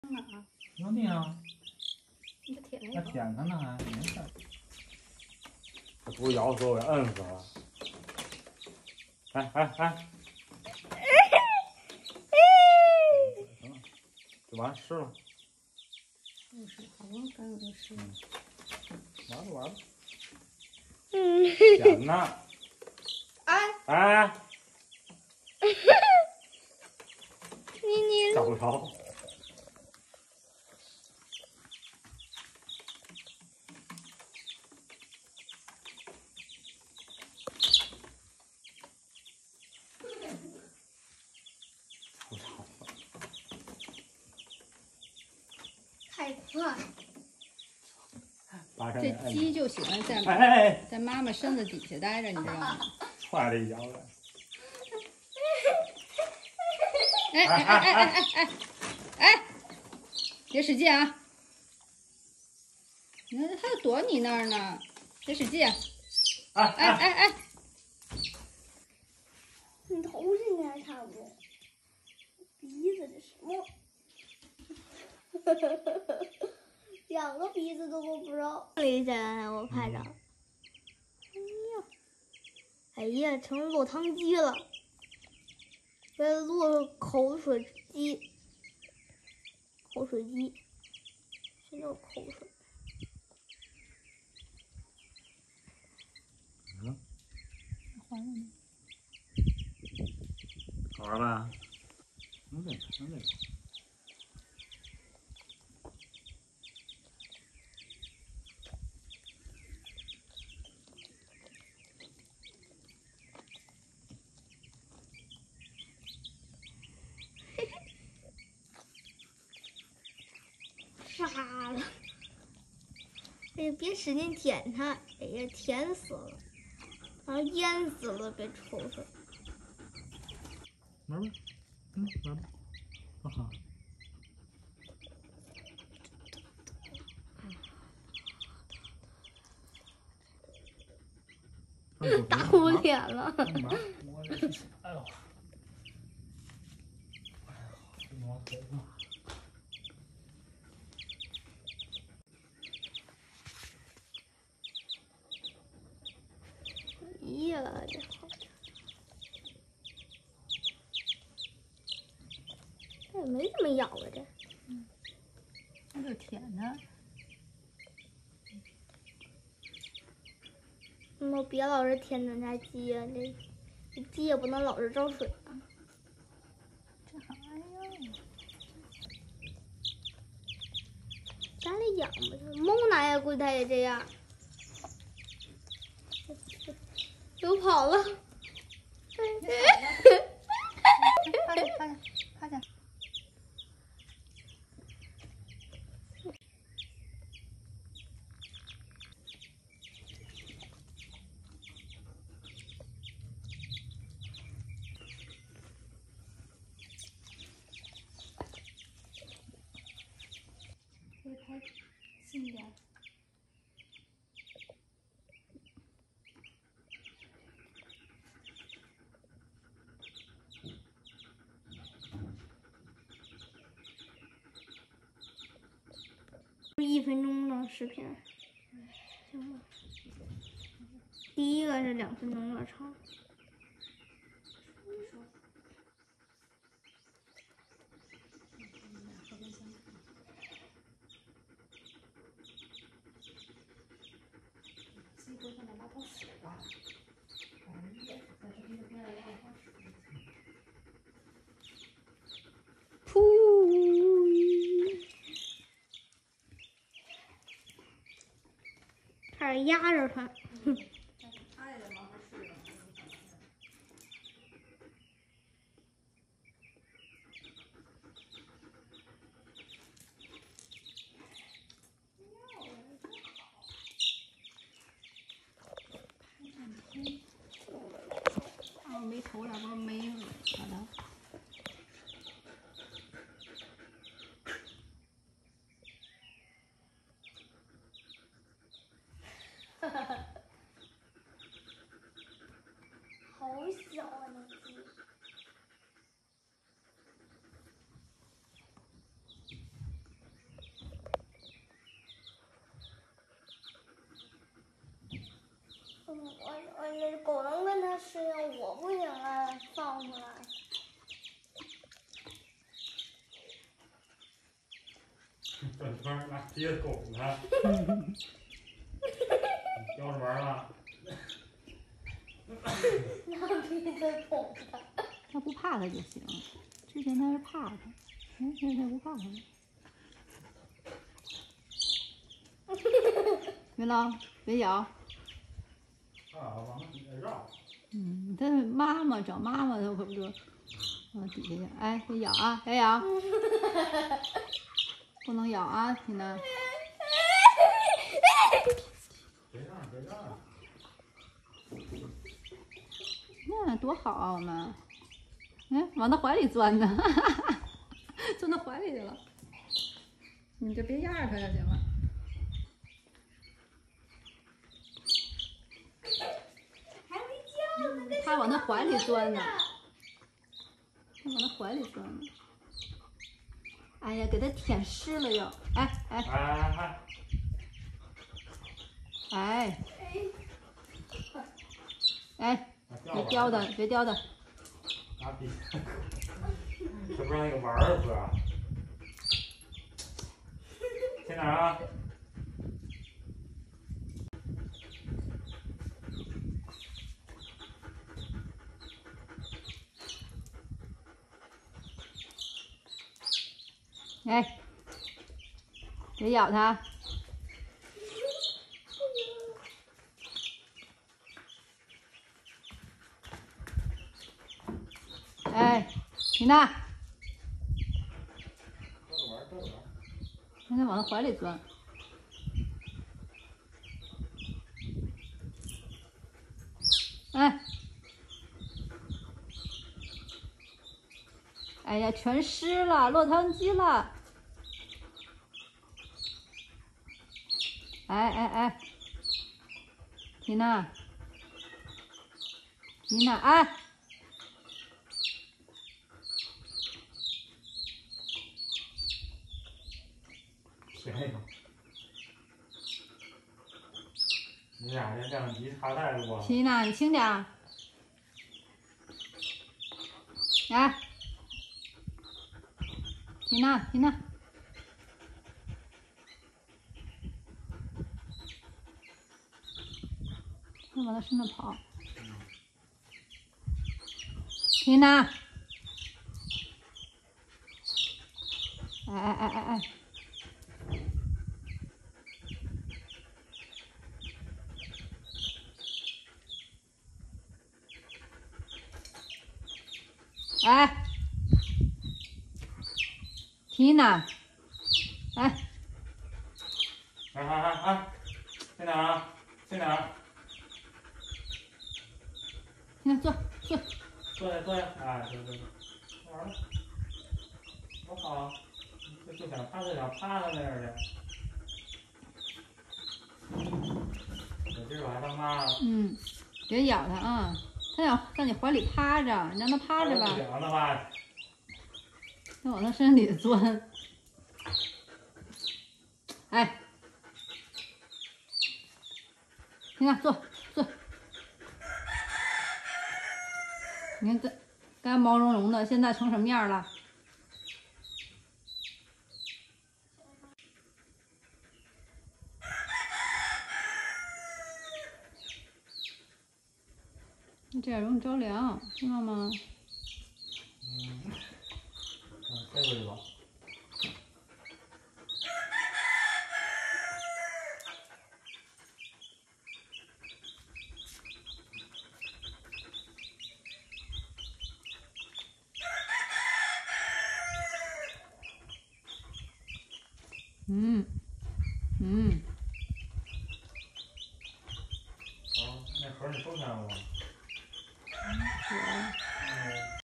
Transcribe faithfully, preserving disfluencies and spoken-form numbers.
有你啊！ 你这舔还舔它呢还，没事。 它不咬死我，给摁死了。哎哎哎！行了，就完湿了。 就是好多干有的湿。 完了完了。 嗯。 舔呢。 哎。 哎。 你你。 找不着。 太快！ 这鸡就喜欢在哎在妈妈身子底下待着，你知道吗？ 踹了一脚来。 哎哎哎哎哎哎哎！别使劲啊！你看它就躲你那儿呢，别使劲！哎哎哎哎！ 你头现在还差不多，鼻子这什么？两个鼻子都够不着。一下我拍着，哎呀，哎呀，成落汤鸡了，在落口水鸡，口水鸡，现在有口水。 嗯， 好玩吗？ 好玩吧？能这个，能这个。 傻了！哎呀，别使劲舔它！哎呀，甜死了，然后淹死了，别抽抽。 玩吧，嗯，玩吧，哈哈。 打我脸了！ 我这，哎呦，哎呦，这磨腿了。 哎呀，这好，这也没怎么咬啊，这。 嗯，那就舔它。 那别老是舔咱家鸡呀，这这鸡也不能老是招水啊。 这还呀？ 家里养吧，蒙奶呀，估计它也这样。又跑了。 趴下，趴下，趴下。可以拍近一点。 一分钟的视频，行吧。第一个是两分钟有点长。噗！开始压着它。 啊，没头了，不是没有好的。 哈哈哈。好小啊，那鸡。 我我那狗能跟它适应，我不行啊，放回来。 转圈拿鼻子拱它，叼着玩了。 拿鼻子捅它。 它不怕它就行。之前它是怕它，哎，现在它不怕它了。别挠，别咬。 啊，往那底下绕。 嗯，它妈妈找妈妈，它可不就往底下去？哎，别咬啊，别咬，不能咬啊，缇娜。 别让，别让。 那多好啊，我们。哎，往他怀里钻呢，哈哈哈，钻他怀里去了。你就别压着它就行了。 还没叫呢， 它往他怀里钻呢，它往他怀里钻呢。哎呀，给它舔湿了又。哎哎哎哎哎哎，别别叼它，别叼它。 拿笔，这不让那个玩儿是吧？在哪儿啊？ 哎，别咬它。哎，缇娜， 逗着玩儿，逗着玩儿。 让它往他怀里钻。哎，哎呀，全湿了，落汤鸡了。哎哎哎，缇娜，缇娜，哎。 谁？你俩这量级差太多了。 缇娜，你轻点儿。来，缇娜，缇娜，别往他身上跑。缇娜，哎哎哎哎哎。哎，缇娜，哎， 哎哎哎哎，在哪儿啊？在哪儿？ 缇娜坐坐。 坐下坐下，哎，对对对，玩了，多好，就就想趴就想趴在那儿去。有劲儿把它当妈了。 嗯，别咬它啊！它想在你怀里趴着，你让它趴着吧。 不行了吧？ 它往它身里钻。哎，缇娜坐坐。你看这刚毛茸茸的，现在成什么样了？那这样容易着凉，知道吗？ 嗯，嗯，飞过去吧。 嗯嗯。 好，那盒你收起来了吗？ 有。